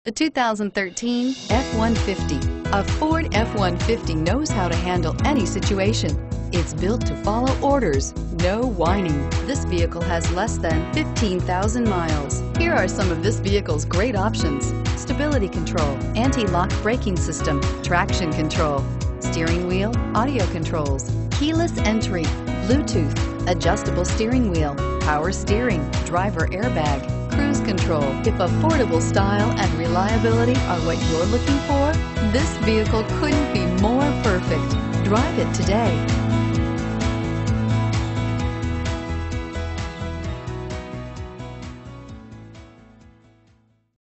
The 2013 F-150. A Ford F-150 knows how to handle any situation. It's built to follow orders, no whining. This vehicle has less than 15,000 miles. Here are some of this vehicle's great options: stability control, anti-lock braking system, traction control, steering wheel audio controls, keyless entry, Bluetooth, adjustable steering wheel, power steering, driver airbag, cruise control. If affordable style and reliability are what you're looking for, this vehicle couldn't be more perfect. Drive it today.